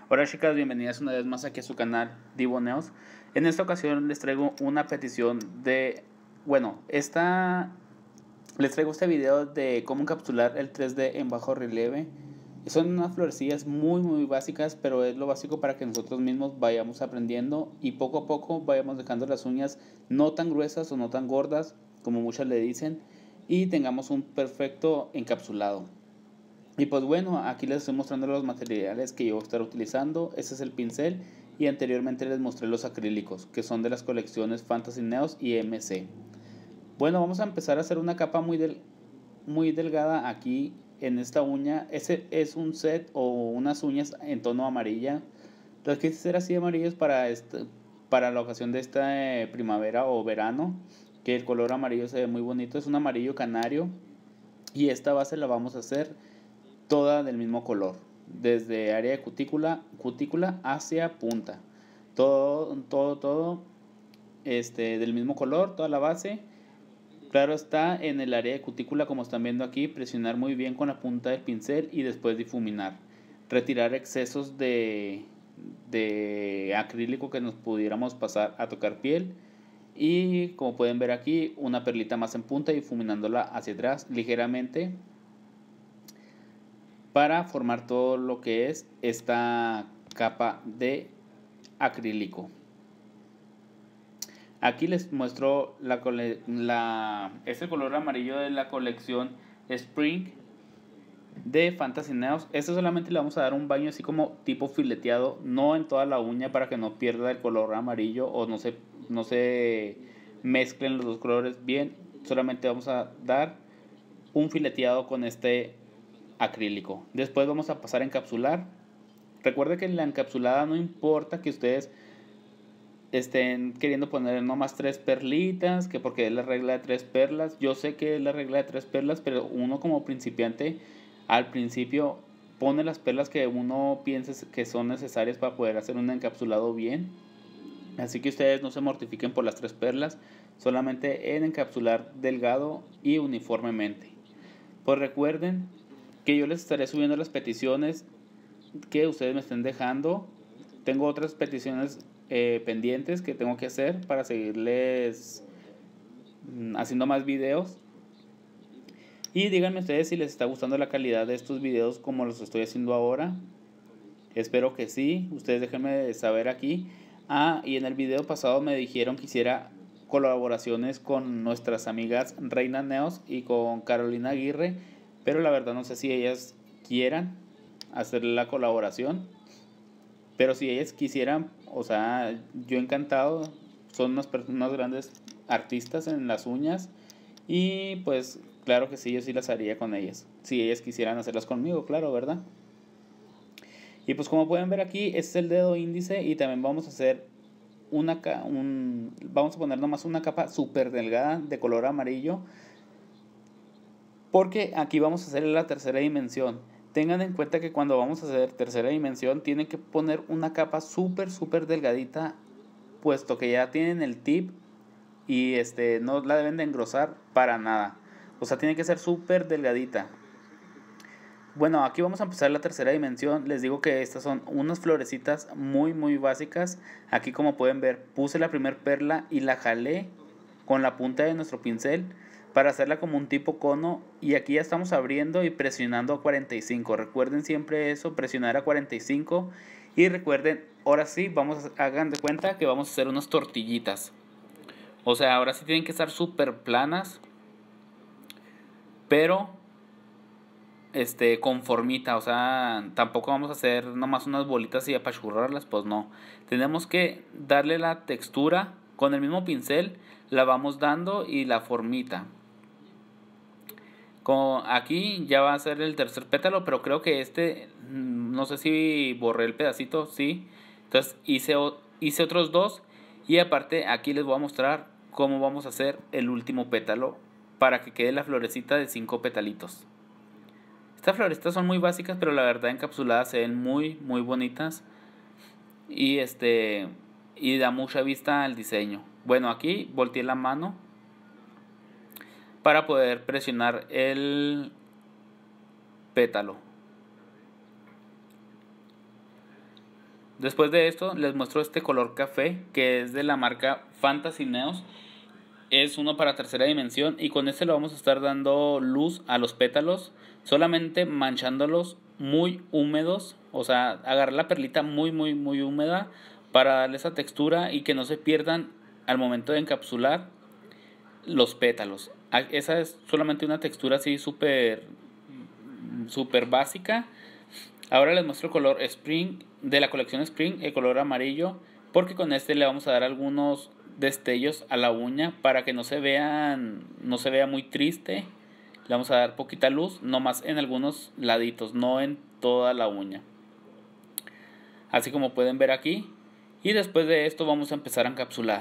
Hola chicas, bienvenidas una vez más aquí a su canal Divoneos. En esta ocasión les traigo una petición de... les traigo este video de cómo encapsular el 3D en bajo relieve. Son unas florecillas muy básicas, pero es lo básico para que nosotros mismos vayamos aprendiendo y poco a poco vayamos dejando las uñas no tan gruesas o no tan gordas como muchas le dicen, y tengamos un perfecto encapsulado. Y pues bueno, aquí les estoy mostrando los materiales que yo voy a estar utilizando. Este es el pincel y anteriormente les mostré los acrílicos, que son de las colecciones Fantasy Neos y MC. Bueno, vamos a empezar a hacer una capa muy delgada aquí en esta uña. Ese es un set o unas uñas en tono amarilla. Las quise hacer así amarillas para la ocasión de esta primavera o verano, que el color amarillo se ve muy bonito. Es un amarillo canario y esta base la vamos a hacer toda del mismo color, desde área de cutícula hacia punta, todo del mismo color, toda la base. Claro está, en el área de cutícula, como están viendo aquí, presionar muy bien con la punta del pincel y después difuminar, retirar excesos de acrílico que nos pudiéramos pasar a tocar piel. Y como pueden ver aquí, una perlita más en punta, difuminándola hacia atrás ligeramente para formar todo lo que es esta capa de acrílico. Aquí les muestro este color amarillo de la colección Spring de Fantasy Neos. Este solamente le vamos a dar un baño así como tipo fileteado, no en toda la uña, para que no pierda el color amarillo o no se mezclen los dos colores bien. Solamente vamos a dar un fileteado con este acrílico. Después vamos a pasar a encapsular. Recuerde que en la encapsulada no importa que ustedes estén queriendo poner nomás 3 perlitas, que porque es la regla de 3 perlas. Yo sé que es la regla de 3 perlas, pero uno como principiante al principio pone las perlas que uno piense que son necesarias para poder hacer un encapsulado bien. Así que ustedes no se mortifiquen por las 3 perlas, solamente en encapsular delgado y uniformemente. Pues recuerden que yo les estaré subiendo las peticiones que ustedes me estén dejando. Tengo otras peticiones pendientes que tengo que hacer para seguirles haciendo más videos. Y díganme ustedes si les está gustando la calidad de estos videos como los estoy haciendo ahora. Espero que sí. Ustedes déjenme saber aquí. Y en el video pasado me dijeron que hiciera colaboraciones con nuestras amigas Reina Neos y con Carolina Aguirre, pero la verdad no sé si ellas quieran hacer la colaboración. Pero si ellas quisieran, o sea, yo encantado. Son unas grandes artistas en las uñas. Y pues claro que sí, yo sí las haría con ellas. Si ellas quisieran hacerlas conmigo, claro, ¿verdad? Y pues como pueden ver aquí, este es el dedo índice. Y también vamos a hacer vamos a poner nomás una capa súper delgada de color amarillo, porque aquí vamos a hacer la tercera dimensión. Tengan en cuenta que cuando vamos a hacer tercera dimensión tienen que poner una capa súper delgadita, puesto que ya tienen el tip y no la deben de engrosar para nada. O sea, tiene que ser súper delgadita. Bueno, aquí vamos a empezar la tercera dimensión. Les digo que estas son unas florecitas muy básicas. Aquí como pueden ver, puse la primer perla y la jalé con la punta de nuestro pincel para hacerla como un tipo cono. Y aquí ya estamos abriendo y presionando a 45. Recuerden siempre eso, presionar a 45. Y recuerden, ahora sí, hagan de cuenta que vamos a hacer unas tortillitas. O sea, ahora sí tienen que estar súper planas, pero conformita. O sea, tampoco vamos a hacer nomás unas bolitas y apachurrarlas, pues no. Tenemos que darle la textura con el mismo pincel, la vamos dando y la formita. Aquí ya va a ser el tercer pétalo, pero creo que no sé si borré el pedacito, sí. Entonces hice otros dos, y aparte aquí les voy a mostrar cómo vamos a hacer el último pétalo para que quede la florecita de 5 petalitos. Estas florecitas son muy básicas, pero la verdad encapsuladas se ven muy bonitas. Y y da mucha vista al diseño. Bueno, aquí volteé la mano para poder presionar el pétalo. Después de esto les muestro este color café que es de la marca Fantasy Neos. Es uno para tercera dimensión y con este le vamos a estar dando luz a los pétalos, solamente manchándolos muy húmedos, o sea, agarrar la perlita muy húmeda para darle esa textura y que no se pierdan al momento de encapsular los pétalos. Esa es solamente una textura así súper básica. Ahora les muestro el color Spring de la colección Spring, el color amarillo, porque con este le vamos a dar algunos destellos a la uña para que no se vea muy triste. Le vamos a dar poquita luz, nomás en algunos laditos, no en toda la uña. Así como pueden ver aquí. Y después de esto vamos a empezar a encapsular.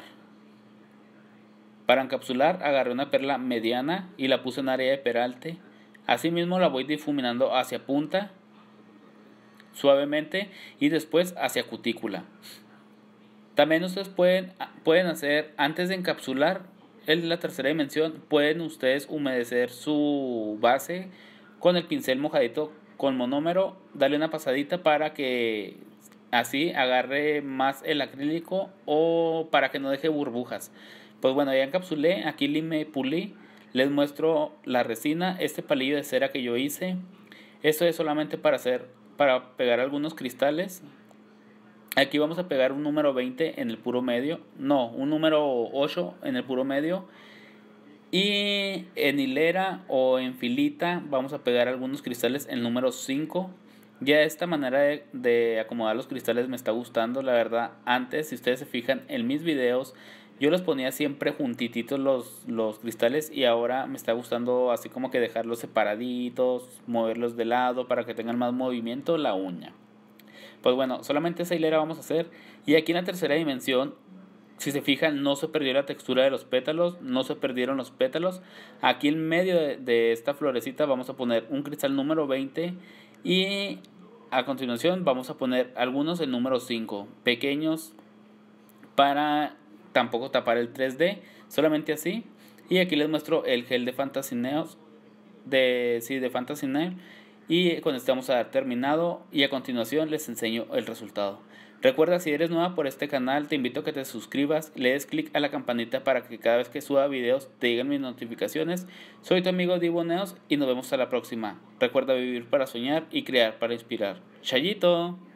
Para encapsular agarré una perla mediana y la puse en área de peralte. Asimismo la voy difuminando hacia punta suavemente y después hacia cutícula. También ustedes pueden hacer, antes de encapsular en la tercera dimensión, pueden ustedes humedecer su base con el pincel mojadito con monómero, darle una pasadita para que así agarre más el acrílico o para que no deje burbujas. Pues bueno, ya encapsulé, aquí me pulí, les muestro la resina, este palillo de cera que yo hice. Esto es solamente para pegar algunos cristales. Aquí vamos a pegar un número 20 en el puro medio, no, un número 8 en el puro medio. Y en hilera o en filita vamos a pegar algunos cristales en el número 5. Ya esta manera de acomodar los cristales me está gustando, la verdad. Antes, si ustedes se fijan en mis videos, yo los ponía siempre juntititos los cristales y ahora me está gustando así como que dejarlos separaditos, moverlos de lado para que tengan más movimiento la uña. Pues bueno, solamente esa hilera vamos a hacer. Y aquí en la tercera dimensión, si se fijan, no se perdió la textura de los pétalos, no se perdieron los pétalos. Aquí en medio de esta florecita vamos a poner un cristal número 20 y a continuación vamos a poner algunos el número 5, pequeños para tampoco tapar el 3D, solamente así. Y aquí les muestro el gel de Fantasy Neos, de Fantasy Nail. Y con esto vamos a dar terminado y a continuación les enseño el resultado. Recuerda, si eres nueva por este canal, te invito a que te suscribas, le des clic a la campanita para que cada vez que suba videos te lleguen mis notificaciones. Soy tu amigo Divo Neos y nos vemos a la próxima. Recuerda vivir para soñar y crear para inspirar. ¡Chayito!